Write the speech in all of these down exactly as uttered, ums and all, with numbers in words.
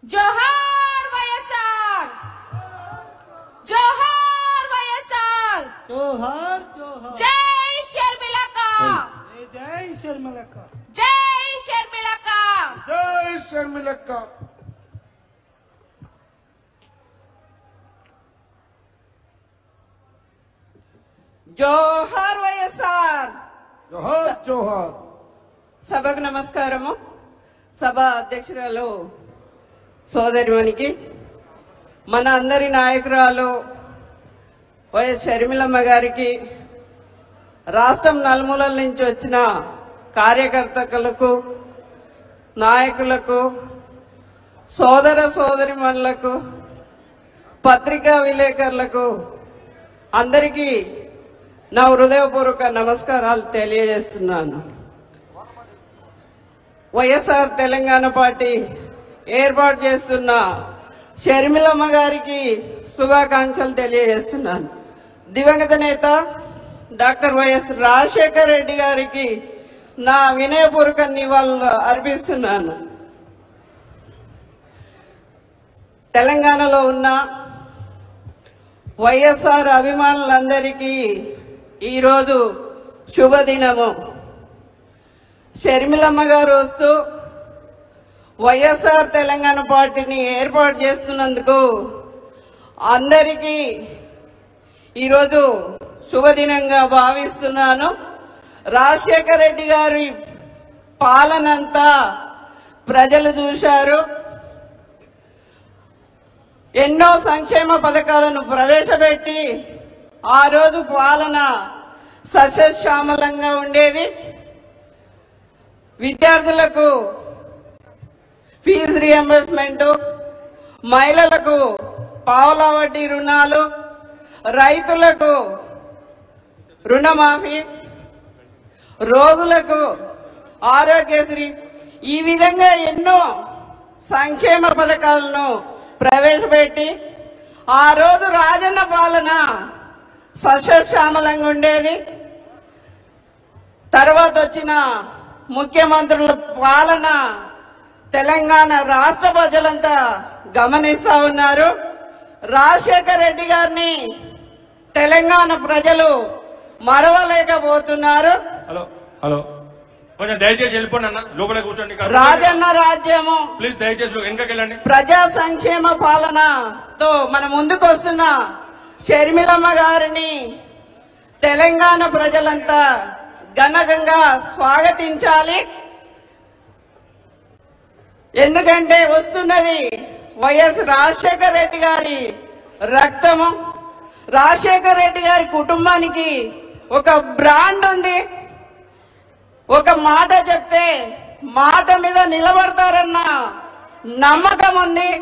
जोहार वयसार, जोहार वयसार, जोहार जोहार। जय शर्मिला का, जय शर्मिला का, जय शर्मिला का, जय शर्मिला का। जोहार वयसार, जोहार जोहार। సభకు నమస్కారము. సభ అధ్యక్షురాలు సోదరిమణికి, మన అందరి నాయకురాలు వైఎస్ షర్మిలమ్మ గారికి, రాష్ట్రం నలుమూలల నుంచి వచ్చిన కార్యకర్తలకు, నాయకులకు, సోదర సోదరిమణులకు, పత్రికా విలేకరులకు అందరికీ నా హృదయపూర్వక నమస్కారాలు తెలియజేస్తున్నాను. వైఎస్ఆర్ తెలంగాణ పార్టీ ఏర్పాటు చేస్తున్న షర్మిలమ్మ గారికి శుభాకాంక్షలు తెలియజేస్తున్నాను. దివంగత నేత డాక్టర్ వైఎస్ రాజశేఖర రెడ్డి గారికి నా వినయపూర్వక నివాళులు అర్పిస్తున్నాను. తెలంగాణలో ఉన్న వైఎస్ఆర్ అభిమానులందరికీ ఈరోజు శుభదినము. షర్మిలమ్మ గారు వస్తూ వైఎస్ఆర్ తెలంగాణ పార్టీని ఏర్పాటు చేస్తున్నందుకు అందరికీ ఈరోజు శుభదినంగా భావిస్తున్నాను. రాజశేఖర రెడ్డి గారి పాలనంతా ప్రజలు చూశారు. ఎన్నో సంక్షేమ పథకాలను ప్రవేశపెట్టి ఆ రోజు పాలన సస్యశ్యామలంగా ఉండేది. విద్యార్థులకు ఫీజు రియంబర్స్మెంట్, మహిళలకు పావలా వడ్డీ రుణాలు, రైతులకు రుణమాఫీ, రోగులకు ఆరోగ్యశ్రీ, ఈ విధంగా ఎన్నో సంక్షేమ పథకాలను ప్రవేశపెట్టి ఆ రోజు రాజన్న పాలన సస్యశ్యామలంగా ఉండేది. తర్వాత వచ్చిన ముఖ్యమంత్రుల పాలన తెలంగాణ రాష్ట్ర ప్రజలంతా గమనిస్తా ఉన్నారు. రాజశేఖర రెడ్డి గారిని తెలంగాణ ప్రజలు మరవలేకపోతున్నారు. హలో హలో కొంచెం దయచేసి వెళ్ళిపోండి అన్న, లోపల కూర్చోండి. రాజన్న రాజ్యము ప్లీజ్ దయచేసి వెనకకి వెళ్ళండి. ప్రజా సంక్షేమ పాలనతో మన ముందుకు వస్తున్న షర్మిలమ్మ గారిని తెలంగాణ ప్రజలంతా ఘనంగా స్వాగతించాలి. ఎందుకంటే వస్తున్నది వైఎస్ రాజశేఖర రెడ్డి గారి రక్తము. రాజశేఖర రెడ్డి గారి కుటుంబానికి ఒక బ్రాండ్ ఉంది. ఒక మాట చెప్తే మాట మీద నిలబడతారన్న నమ్మకం ఉంది.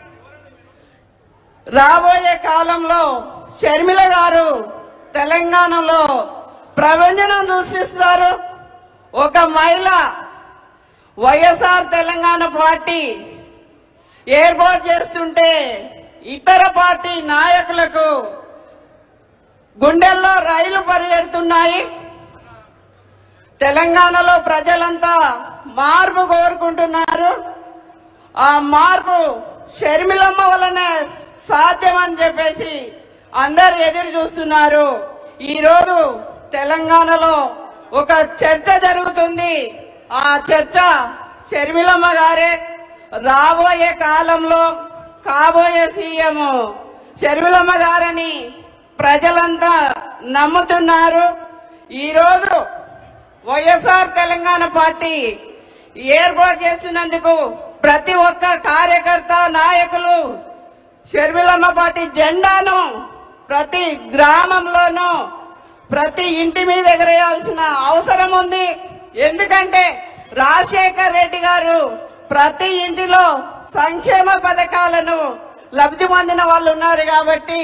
రాబోయే కాలంలో షర్మిల గారు తెలంగాణలో ప్రపంచం సృష్టిస్తారు. ఒక మహిళ వైఎస్ఆర్ తెలంగాణ పార్టీ ఏర్పాటు చేస్తుంటే ఇతర పార్టీ నాయకులకు గుండెల్లో రైలు పరిగెడుతున్నాయి. తెలంగాణలో ప్రజలంతా మార్పు కోరుకుంటున్నారు. ఆ మార్పు షర్మిలమ్మ వల్లనే సాధ్యమని చెప్పేసి అందరు ఎదురు చూస్తున్నారు. ఈరోజు తెలంగాణలో ఒక చర్చ జరుగుతుంది. ఆ చర్చ షర్మిలమ్మ గారే రాబోయే కాలంలో కాబోయే సీఎం షర్మిలమ్మ గారని ప్రజలంతా నమ్ముతున్నారు. ఈరోజు వైఎస్ఆర్ తెలంగాణ పార్టీ ఏర్పాటు చేస్తున్నందుకు ప్రతి ఒక్క కార్యకర్త, నాయకులు షర్మిలమ్మ పార్టీ జెండాను ప్రతి గ్రామంలోనూ ప్రతి ఇంటి మీద ఎగరేయాల్సిన అవసరం ఉంది. ఎందుకంటే రాజశేఖర్ రెడ్డి గారు ప్రతి ఇంటిలో సంక్షేమ పథకాలను లబ్ధి పొందిన వాళ్ళు ఉన్నారు. కాబట్టి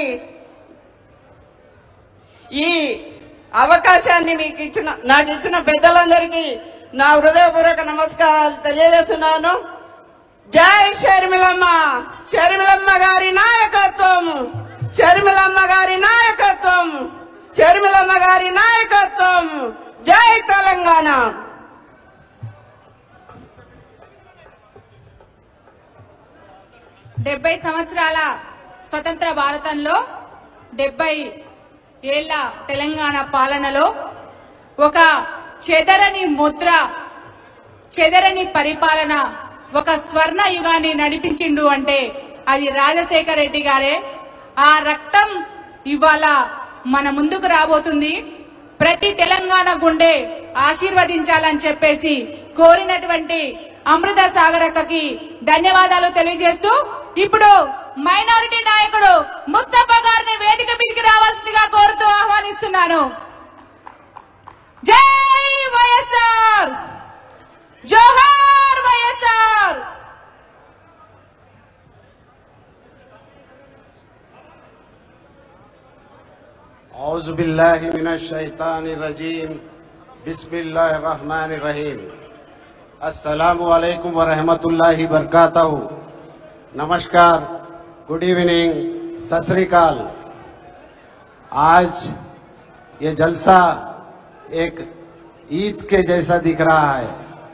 ఈ అవకాశాన్ని మీకు ఇచ్చిన నాకు ఇచ్చిన పెద్దలందరికీ నా హృదయపూర్వక నమస్కారాలు తెలియజేస్తున్నాను. జై షర్మిలమ్మ, షర్మిలమ్మ గారి నాయకత్వం, షర్మిలమ్మ గారి నాయకత్వం, షర్మిలమ్మ గారి నాయకత్వం. జై తెలంగాణ. డెబ్బై సంవత్సరాల స్వతంత్ర భారతంలో డెబ్బై ఏళ్ల తెలంగాణ పాలనలో ఒక చెదరని ముద్ర, చెదరని పరిపాలన, ఒక స్వర్ణ యుగాన్ని నడిపించిండు అంటే అది రాజశేఖర రెడ్డి గారే. ఆ రక్తం ఇవాళ మన ముందుకు రాబోతుంది. ప్రతి తెలంగాణ గుండె ఆశీర్వదించాలని చెప్పేసి కోరినటువంటి అమృత సాగరక్కకి ధన్యవాదాలు తెలియజేస్తూ ఇప్పుడు మైనారిటీ నాయకుడు ముస్తఫా గారిని వేదిక మీదకి రావాల్సిందిగా కోరుతూ ఆహ్వానిస్తున్నాను. జై వైఎస్ఆర్, జోహార్ వైఎస్ఆర్. औज़ु बिल्लाहि मिनश शैतानिर रजीम, बिस्मिल्लाहिर रहमानिर रहीम। अस्सलामु अलैकुम व रहमतुल्लाहि बरकातहू। नमस्कार, गुड इवनिंग, सत श्री अकाल। आज ये जलसा एक ईद के जैसा दिख रहा है।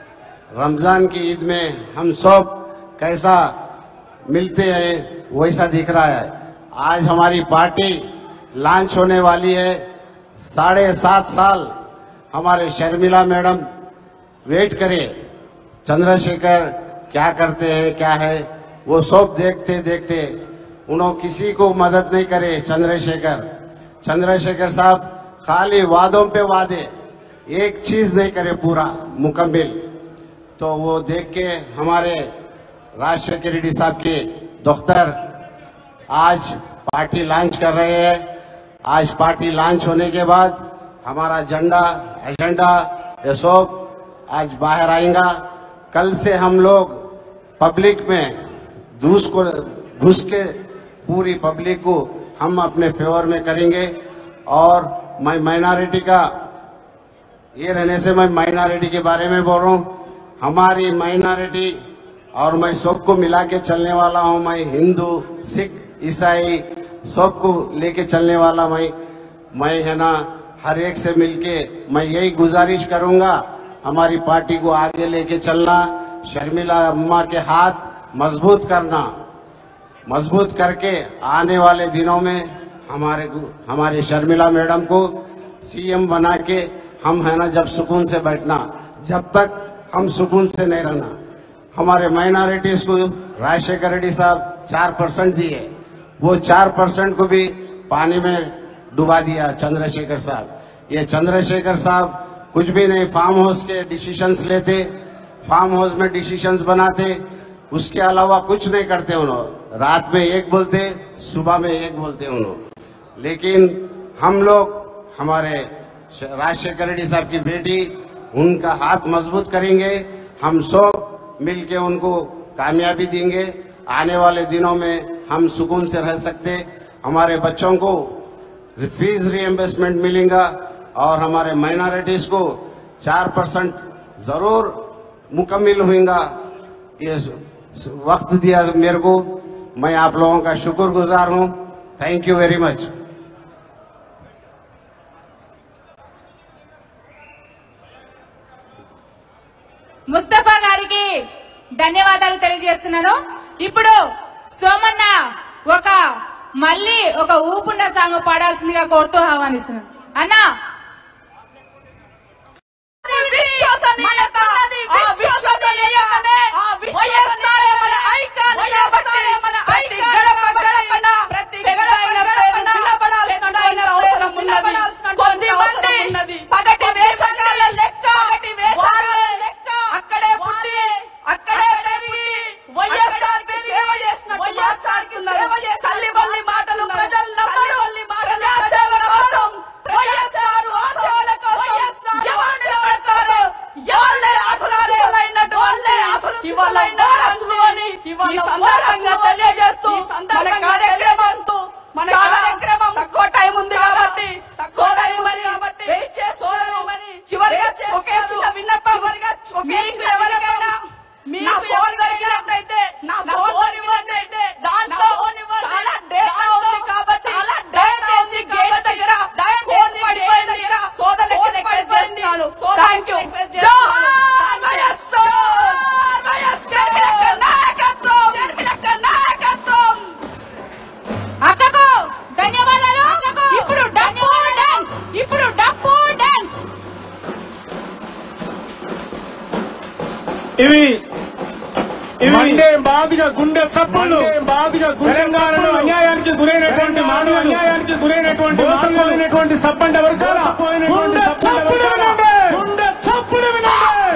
रमजान की ईद में हम सब कैसा मिलते हैं वैसा दिख रहा है। आज हमारी पार्टी लॉन्च होने वाली है। साढ़े सात साल हमारे शर्मिला मैडम वेट करे, चंद्रशेखर क्या करते हैं क्या है वो सब देखते देखते उन्होंने किसी को मदद नहीं करे। चंद्रशेखर चंद्रशेखर साहब खाली वादों पे वादे, एक चीज नहीं करे पूरा मुकम्मिल। तो वो देख के हमारे राजशेखर रेड्डी साहब के दफ्तर आज पार्टी लॉन्च कर रहे हैं। आज पार्टी लॉन्च होने के बाद हमारा झंडा एजेंडा ये सब आज बाहर आएगा। कल से हम लोग पब्लिक में घुस को घुस के पूरी पब्लिक को हम अपने फेवर में करेंगे। और मैं माइनॉरिटी का ये रहने से मैं माइनॉरिटी के बारे में बोल रहा हूँ। हमारी माइनॉरिटी और मैं सबको मिला के चलने वाला हूँ। मैं हिंदू, सिख, ईसाई सबको लेके चलने वाला मैं मैं है ना, हर एक से मिलके मैं यही गुजारिश करूंगा हमारी पार्टी को आगे लेके चलना। शर्मिला अम्मा के हाथ मजबूत करना, मजबूत करके आने वाले दिनों में हमारे हमारे शर्मिला मैडम को सीएम बना के हम है ना जब सुकून से बैठना, जब तक हम सुकून से नहीं रहना। हमारे माइनॉरिटीज को राजशेखर रेड्डी साहब चार परसेंट दिए, वो चार परसेंट को भी पानी में डुबा दिया चंद्रशेखर साहब। ये चंद्रशेखर साहब कुछ भी नहीं, फार्म हाउस के डिसीजंस लेते, फार्म हाउस में डिसीजंस बनाते, उसके अलावा कुछ नहीं करते उन्होंने। रात में एक बोलते, सुबह में एक बोलते उन्होंने। लेकिन हम लोग हमारे राजशेखर रेड्डी साहब की बेटी, उनका हाथ मजबूत करेंगे। हम सब मिलके उनको कामयाबी देंगे। आने वाले दिनों में हम सुकून से रह सकते, हमारे बच्चों को फीस रीएम्बर्समेंट मिलेगा और हमारे माइनॉरिटीज को चार परसेंट जरूर मुकम्मिल होगा। ये वक्त दिया मेरे को, मैं आप लोगों का शुक्रगुजार हूँ। Thank you very much. Mustafa గారికి ధన్యవాదాలు తెలియజేస్తున్నాను. ఇప్పుడు సోమన్న ఒక మళ్ళీ ఒక ఊపున్న సాంగ్ పాడాల్సిందిగా కోరుతూ ఆహ్వానిస్తున్నాను. అన్నా పగటి వేషకాల లెక్క అక్కడే పుట్టి అక్కడే పెరిగి వైఎస్ఆర్ కి సేవ చేసిన వైఎస్ఆర్ కి సేవ చేసి తల్లి బల్లి మాటలు ప్రజలు నమ్మరు. ప్రజా సేవ కోసం, వైఎస్ఆర్ ఆశయాల కోసం, జవానుల ప్రకారం ఎవళ్ళే ఆశలైనట్టు వాళ్ళే ఆశలు ఇవాళ ఆశలు అని ఇవాళ సందర్భంగా తెలియజేస్తూ మన కార్యక్రమంతో మన కార్యక్రమం తక్కువ టైం ఉంది కాబట్టి సోదరి మరి కాబట్టి సోదరి మరి చివరిగా ఒకే చిన్న విన్నపం, మీకు ఎవరికైనా నా ఫోన్ దొరికినట్టయితే నా ఫోన్ ఇవ్వండి. దాంట్లో చాలా డేటా ఉంది కాబట్టి చాలా డేటా ఉంది గేట్ దగ్గర ఫోన్ పడిపోయిన దగ్గర సోదరులకు రిక్వెస్ట్ చేస్తున్నాను. థాంక్యూ. జోహార్ వైఎస్ఆర్, వైఎస్ఆర్ నాయకత్వం, నాయకత్వం. ఇవి మండే బాధిగా గుండె చప్పుళ్ళు బాధిగా తెలంగాణలో అన్యాయానికి గురైనటువంటి మానవ అన్యాయానికి గురైనటువంటి మోసపోయినటువంటి సబ్బండ వర్గాల గుండె చప్పుడు వినండి గుండె చప్పుడు వినండి.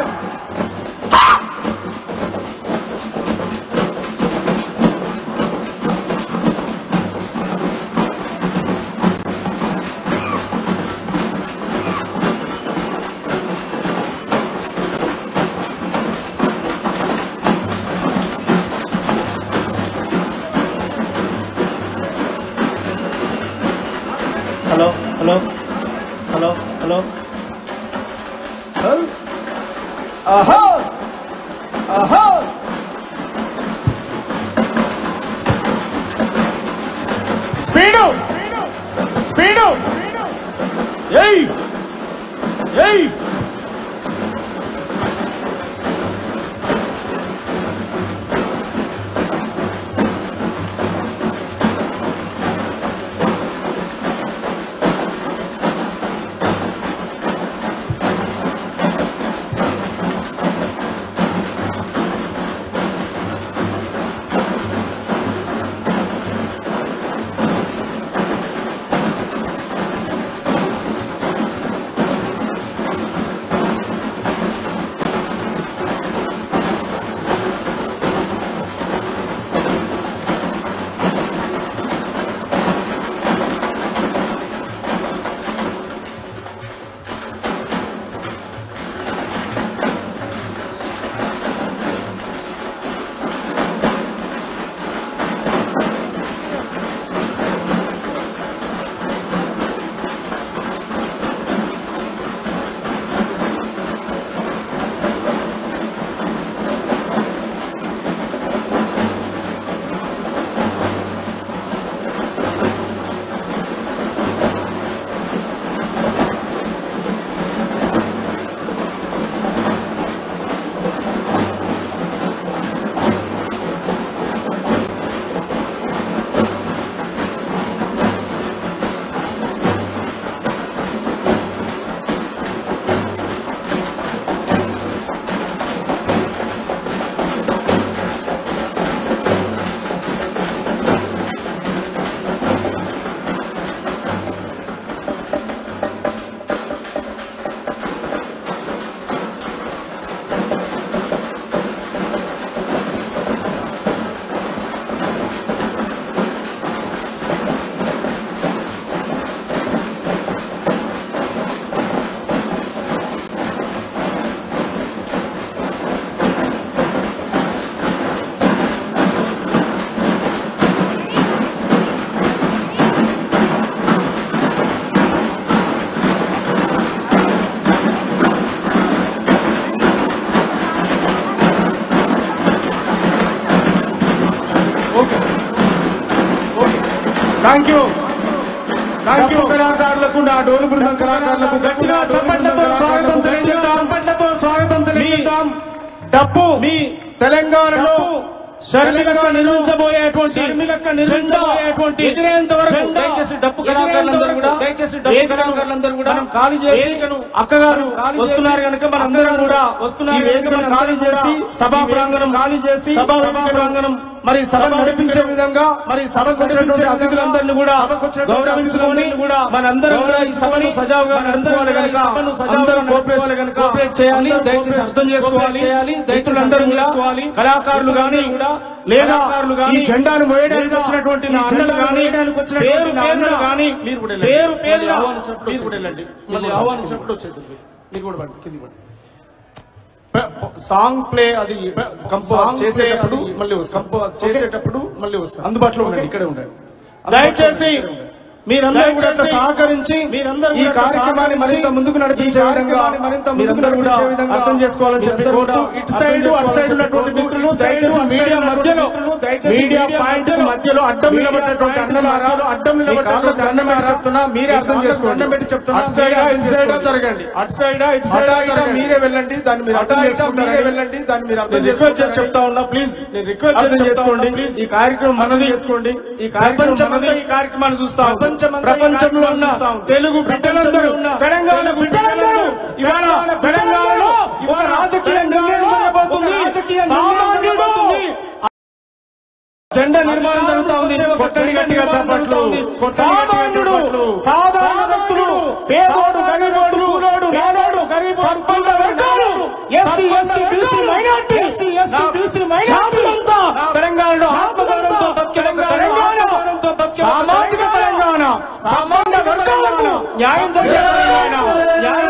హలో హలో హలో హలో ఆహో ఆహో స్పీడు స్పీడు ఏయ్ ఏయ్ థ్యాంక్ యూ థ్యాంక్ యూ కళాకారులకు నా డోలు బృందం కళాకారులకు గట్టిగా చప్పట్లతో స్వాగతం తెలియజేద్దాం చప్పట్లతో స్వాగతం తెలియజేద్దాం. డప్పు మీ తెలంగాణలో షర్మిలగా నిర్మించబోయేటువంటి షర్మిలక్క నిర్మించబోయేటువంటి ఎగిరేంత వరకు దయచేసి డప్పు కళాకారులందరూ కూడా దయచేసి డప్పు కళాకారులందరూ కూడా మనం ఖాళీ చేసి అక్కగారు వస్తున్నారు కనుక మనందరం కూడా వస్తున్నారు వేదికను ఖాళీ చేసి సభా ప్రాంగణం ఖాళీ చేసి సభా ప్రాంగణం మరి సభ నడిపించే విధంగా మరి సభకు వచ్చినటువంటి అతిథులందరినీ కూడా గౌరవించుకొని కూడా మనందరం కూడా ఈ సభను సజావుగా నడుపుకోవాలి కనుక అందరూ కోఆపరేట్ చేయాలి. దయచేసి అర్థం చేసుకోవాలి చేయాలి దయచేసి కూడా కళాకారులు గానీ కూడా లేదా ఈ జెండాను మోయడానికి వచ్చినటువంటి నా అన్నలు కానీ పేరు పేరు కానీ పేరు పేరు ఆహ్వానించినప్పుడు మీరు కూడా వెళ్ళండి. మళ్ళీ ఆహ్వానించినప్పుడు వచ్చేది మీరు కూడా పడండి కింది పడండి. సాంగ్ ప్లే అది కంపోజ్ చేసేటప్పుడు మళ్ళీ కంపోజ్ చేసేటప్పుడు మళ్ళీ వస్తాం. అందుబాటులో ఉండండి ఇక్కడే ఉండండి. దయచేసి మీరందరూ కూడా సహకరించి మీరందరూ ఈ కార్యక్రమాన్ని మరింత ముందుకు నడిపించే విధంగా మరింత మీరందరూ కూడా అర్థం చేసుకోవాలని చెప్పి ఇటు సైడ్ అటు సైడ్ ఉన్నటువంటి మిత్రులు దయచేసి మీడియా మధ్యలో మీడియా పాయింట్ మధ్యలో అడ్డం నిలబడినటువంటి అన్నలారాలు అడ్డం నిలబడి దండం పెట్టి చెప్తున్నా మీరే అర్థం చేసుకోండి. దండం పెట్టి చెప్తున్నా అటు సైడ్ ఇటు సైడ్ జరగండి అటు సైడ్ ఇటు సైడ్ మీరే వెళ్ళండి దాన్ని మీరు అర్థం చేసుకోండి మీరే వెళ్ళండి దాన్ని మీరు అర్థం రిక్వెస్ట్ చేసి చెప్తా ఉన్నా ప్లీజ్ నేను రిక్వెస్ట్ అర్థం చేసుకోండి ప్లీజ్. ఈ కార్యక్రమం మనది చేసుకోండి ఈ కార్యక్రమం మనది ఈ కార్యక్రమాన్ని చూస్తాం ప్రపంచంలో ఉన్న తెలుగు బిడ్డలందరూ తెలంగాణ బిడ్డలందరూ ఇవాళ తెలంగాణలో ఒక రాజకీయ నిర్ణయం జరగబోతుంది. జెండా నిర్మాణం జరుగుతా ఉంది. కొట్టడి గట్టిగా చప్పట్లు. సామాన్యుడు, సాధారణ వ్యక్తులు, పేదోడు, గరీబోడు, పేదోడు, గరీబ్ సంపన్న వర్గాలు, SC ST BC minority, SC ST BC minority అంతా తెలంగాణలో ఆత్మగౌరవంతో తెలంగాణ, సామాజిక తెలంగాణ, సామాన్య వర్గాలకు న్యాయం జరిగే తెలంగాణ, న్యాయం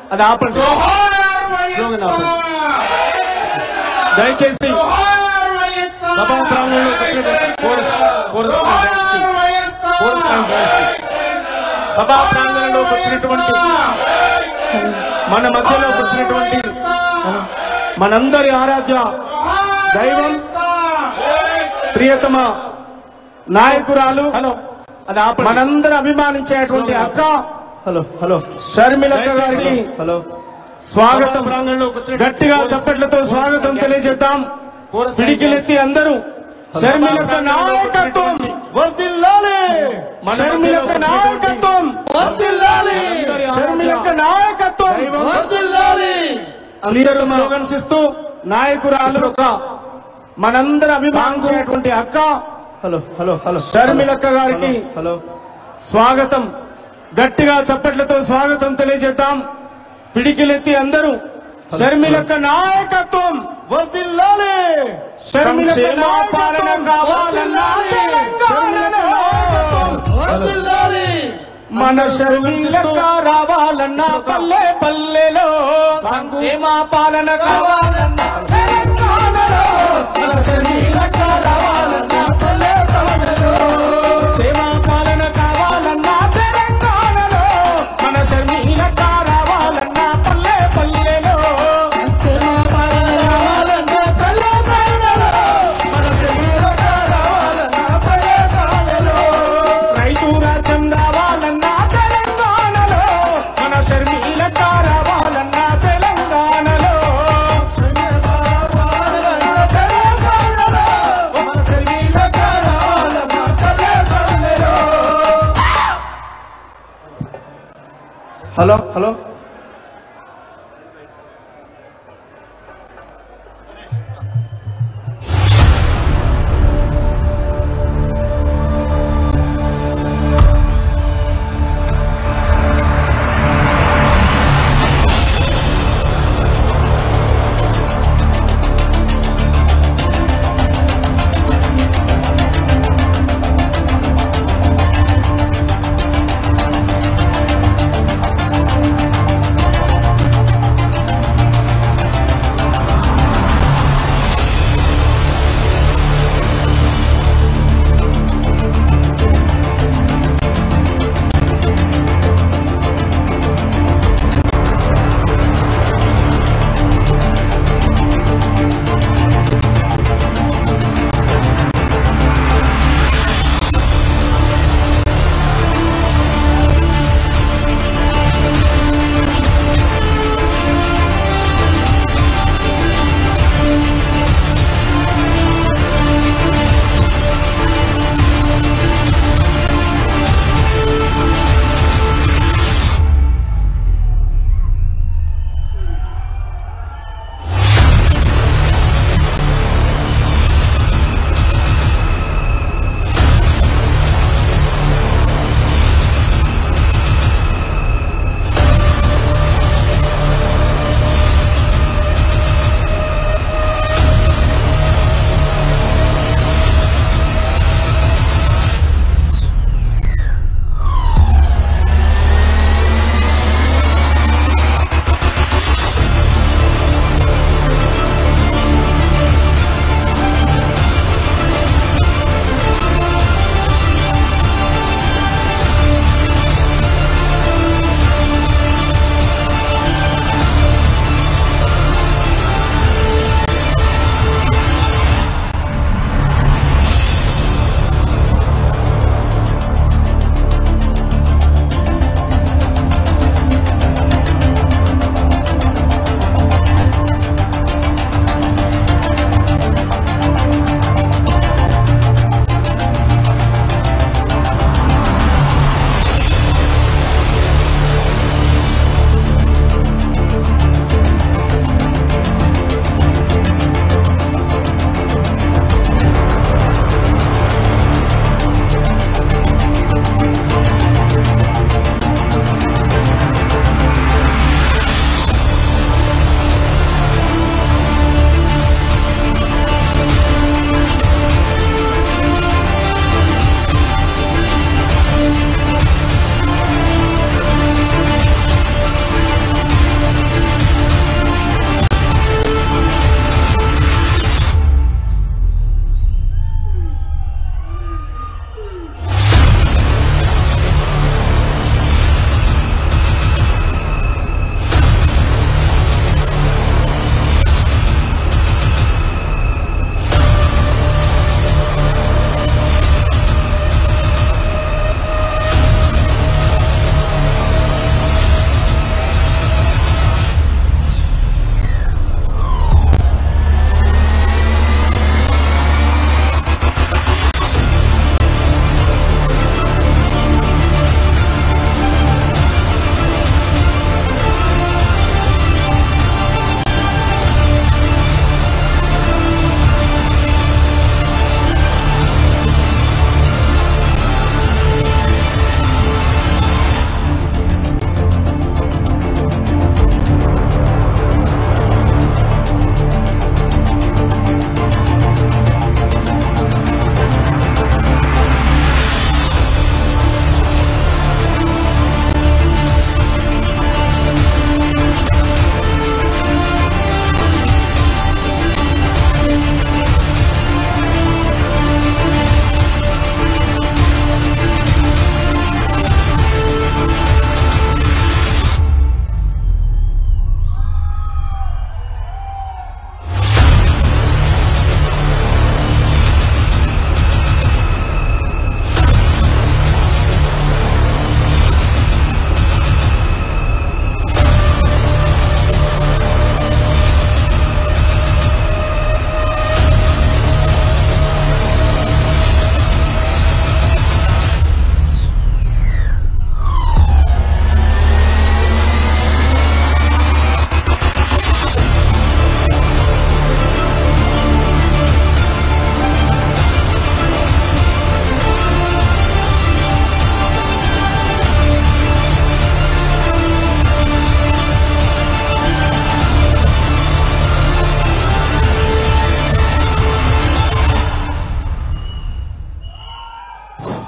అది ఆపండి. స్లోగన్ ఆపండి. దయచేసి సభా ప్రాంగణంలో సభా ప్రాంగణంలోకి వచ్చినటువంటి మన మధ్యలోకి వచ్చినటువంటి మనందరి ఆరాధ్య దైవం ప్రియతమ నాయకురాలు హలో అది మనందరూ అభిమానించేటువంటి అక్క హలో హలో షర్మిలక్క గారికి హలో స్వాగతం. గట్టిగా చప్పట్లతో స్వాగతం తెలియజేద్దాం. పిడికిలెత్తి అందరూ షర్మిలక్క నాయకత్వం వర్ధిల్లాలి, షర్మిలక్క నాయకత్వం వర్ధిల్లాలి, షర్మిలక్క నాయకత్వం వర్ధిల్లాలి. అందరూ స్లోగన్స్ ఇస్తూ నాయకురాలు ఒక మనందరూ అభిమానించేటువంటి అక్క హలో హలో హలో షర్మిలక్క గారికి హలో స్వాగతం. గట్టిగా చప్పట్లతో స్వాగతం తెలియజేద్దాం. పిడికిలెత్తి అందరూ షర్మిలక్క నాయకత్వం వర్ధిల్లాలి, షర్మిలక్క పాలన కావాలన్నా వర్ధిల్లాలి. మన షర్మిలక్క రావాలన్నా పల్లె పల్లెలో సంక్షేమ పాలన కావాలన్నా తెలంగాణలో మన షర్మిలక్క రావాలన్నా పల్లె పల్లెలో క్షేమ పాలన కావాలన్నా తెలంగాణలో మన షర్మిలక్క రావాలన్నా పల్లె పల్లెలో క్షేమ పాలన రావాలన్నా పల్లె పల్లెలో మన షర్మిలక్క రావాలన్నా పల్లె పల్లెలో రైతు రాజ్యం రావాలన్నా తెలంగాణలో మన షర్మిలక్క రావాలన్నా తెలంగాణలో హలో హలో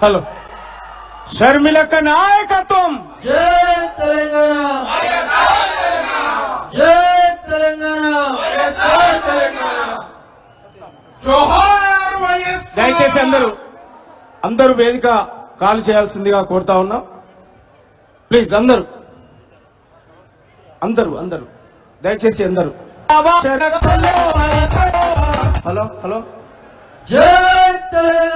హలో షర్మిలక్క నాయకత్వం జై తెలంగాణ జై తెలంగాణ జోహార్ వైఎస్ దయచేసి అందరూ అందరూ వేదిక కాల్ చేయాల్సిందిగా కోరుతా ఉన్నాం. ప్లీజ్ అందరూ అందరూ అందరూ దయచేసి అందరూ. హలో హలో జై తెలంగాణ